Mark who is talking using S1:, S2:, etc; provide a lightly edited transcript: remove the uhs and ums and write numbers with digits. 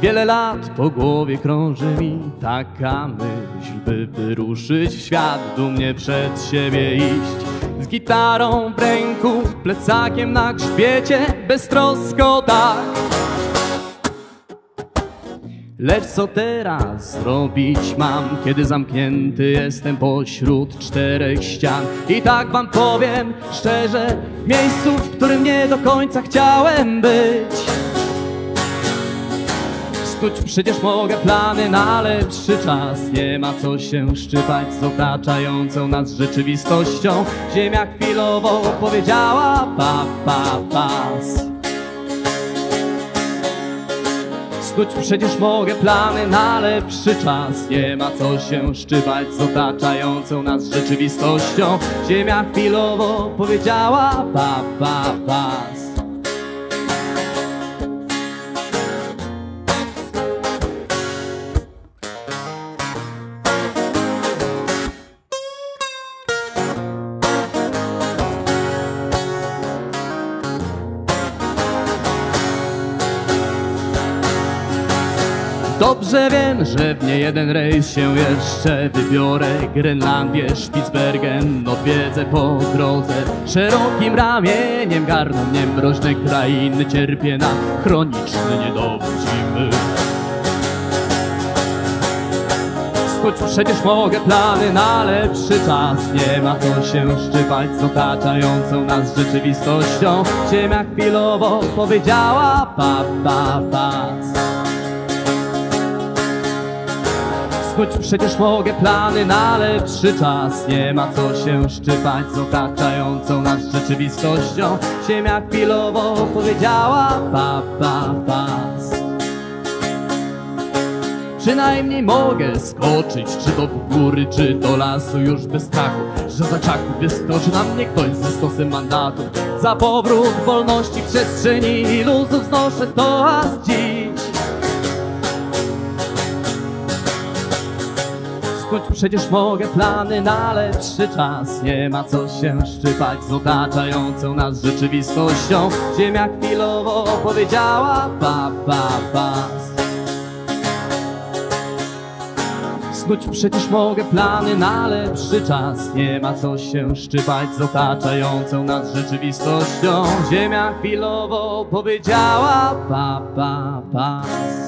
S1: Wiele lat po głowie krąży mi taka myśl, by wyruszyć w świat, dumnie przed siebie iść. Z gitarą w ręku, plecakiem na grzbiecie, beztrosko tak. Lecz co teraz zrobić mam, kiedy zamknięty jestem pośród czterech ścian? I tak wam powiem szczerze, w miejscu, w którym nie do końca chciałem być. Snuć przecież mogę plany na lepszy czas. Nie ma co się szczypać z otaczającą nas rzeczywistością. Ziemia chwilowo powiedziała pas. Snuć przecież mogę plany na lepszy czas. Nie ma co się szczypać z otaczającą nas rzeczywistością. Ziemia chwilowo powiedziała pas. Dobrze wiem, że w niejeden rejs się jeszcze wybiorę. Grenlandię, Spitsbergen odwiedzę po drodze. Szerokim ramieniem garną mnie mroźne krainy. Cierpię na chroniczny niedobór zimy. Choć przecież mogę plany na lepszy czas. Nie ma co się szczypać z otaczającą nas rzeczywistością. Ziemia chwilowo powiedziała pas. Choć przecież mogę plany na lepszy czas. Nie ma co się szczypać z otaczającą nas rzeczywistością. Ziemia chwilowo powiedziała pas. Przynajmniej mogę skoczyć, czy to w góry, czy do lasu, już bez strachu, że za czaku wyskoczy na mnie ktoś ze stosem mandatu. Za powrót wolności w przestrzeni i luzów znoszę toast dziś. Choć przecież mogę plany na lepszy czas. Nie ma co się szczypać z otaczającą nas rzeczywistością. Ziemia chwilowo powiedziała pas. Snuć przecież mogę plany na lepszy czas. Nie ma co się szczypać z otaczającą nas rzeczywistością. Ziemia chwilowo powiedziała pas.